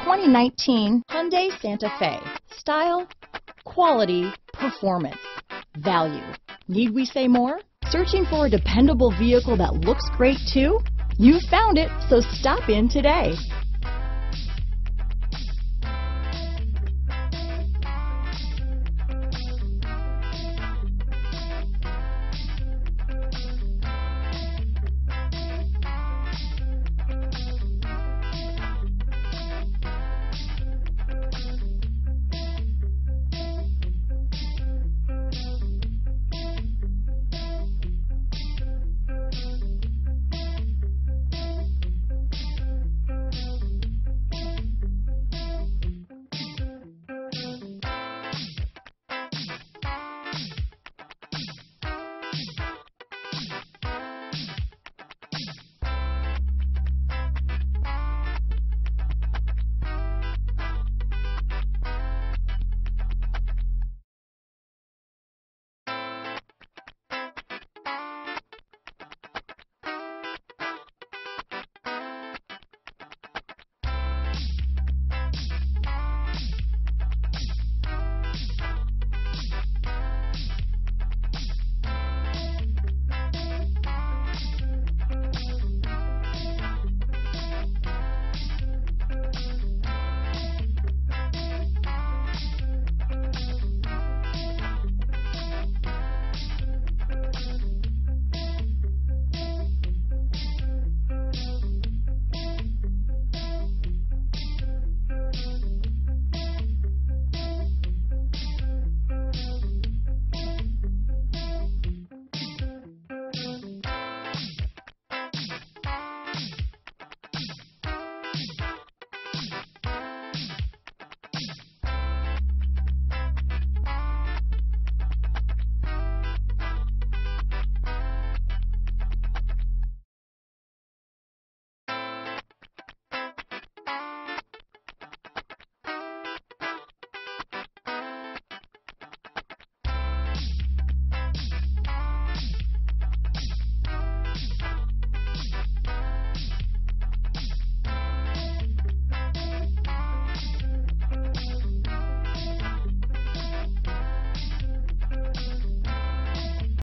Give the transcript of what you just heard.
2019 Hyundai Santa Fe. Style, quality, performance, value. Need we say more? Searching for a dependable vehicle that looks great too? You found it, so stop in today.